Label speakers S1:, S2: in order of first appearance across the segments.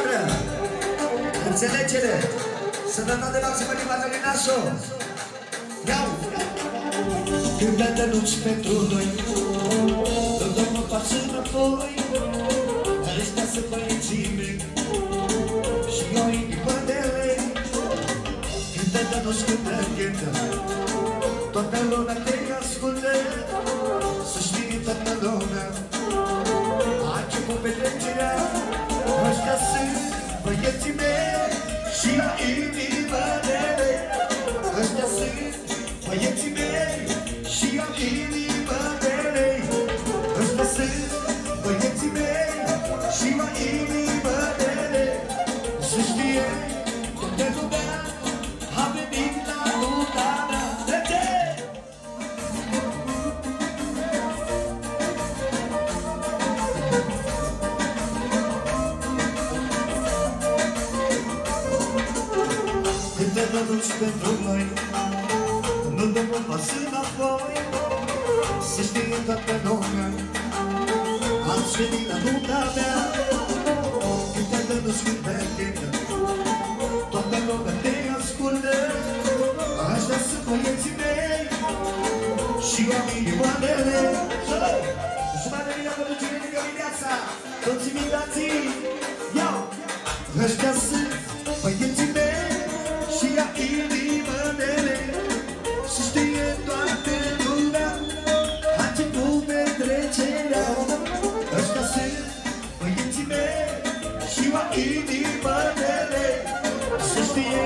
S1: voastră, înțelegere, sănătate maximă din Mătălinașo. Iau! Când te duci pentru noi, îmi dau mă pas înapoi. Ăștia sunt băieții mei și eu inima de lei. Când te duci când te înghetă, toată lumea te ascultă. Să știi toată lumea, a început petrecerea. Ăștia sunt băieții mei și eu inima de lei. Ăștia sunt băieții mei și eu inima de lei. Ăștia sunt băieții mei și eu inima de lei. Să știe toată lumea, a venit la luna mea. Când te duci pentru noi, nu dăm un pas înapoi. Să știe toată lumea, ați venit la luna mea. Când te duci când te înghetă, toată lumea te ascultă. Aștia sunt băieții mei și eu am inima de lei. Jumătate de mine pentru cine de viața, toți invitații, iau! Ăștia sunt băieții mei și ia inima de lei. Să știe toată lumea, a început petrecerea. Ăștia sunt băieții mei și ia inima de lei. Să știe,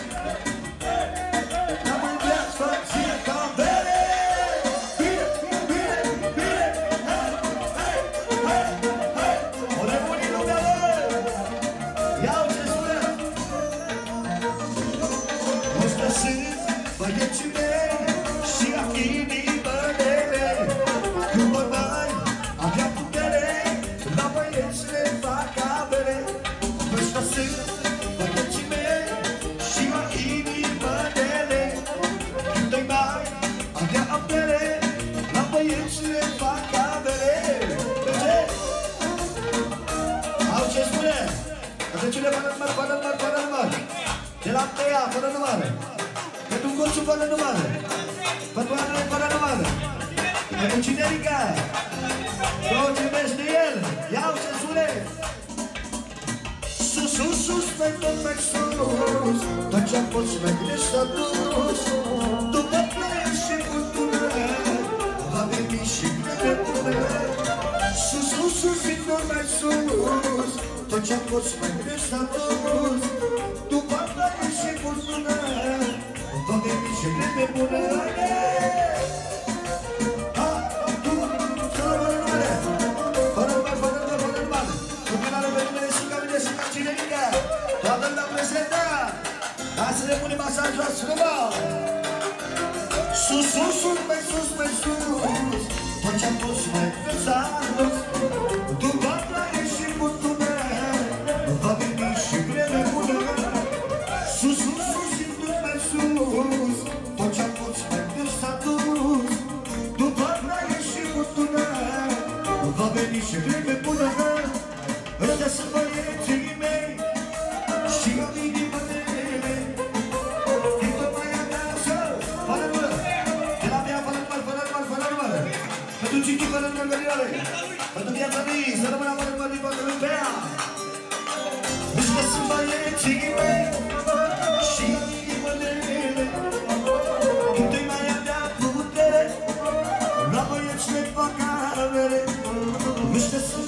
S1: n-am întreat fație ca bere. Bine, bine, bine, hai, hai, hai, hai. O nebunii lumea lor. Iau ce spune. Ăștia sunt băieții mei și ia inima de lei. Când vor mai avea putere, la băieți le fac avere. Ăștia sunt băieții mei și ia inima de lei. Când îi mai avea avere, la băieți le fac avere. De ce? Au ce spune? Asta cine fără număr, fără număr, fără număr. De la Teia, fără număr. Pentru Goțu, fără număr. Pentru Andrei, fără număr. Pentru Cinerica. Toți iubesc de el. Iau ce spune. Sus, sus, sus, mai tot mai sus. Tot ce-am fost mai bine s-a dus. După plăie și cultură, va veni și nebună. Sus, sus, sus, mai tot mai sus. Tot ce-am fost mai bine s-a dus. După plăie și cultură, va veni și nebună. Toată lumea prezentă! Hai să ne punem așa jos, frumos! Sus, sus, sus, mai sus, mai sus. Tot ce-am pus mai s-a dus. După plăie și cultură, va veni și vreme bună. Sus, sus, sus, și tot mai sus. Tot ce-am pus mai s-a dus. După plăie și cultură, va veni și vreme bună. Ăștia sunt băieții mei și eu inima de lei. Când tot mai acasă, fără număr. De la mea, fără număr, fără număr, fără număr. Pentru Cichi, fără număr, gălioare. Pentru viața lui, să rămână fără număr din toată lumea. Ăștia sunt băieții mei și eu inima de lei. Când îi mai avea putere, la băieți le fac avere. Ăștia sunt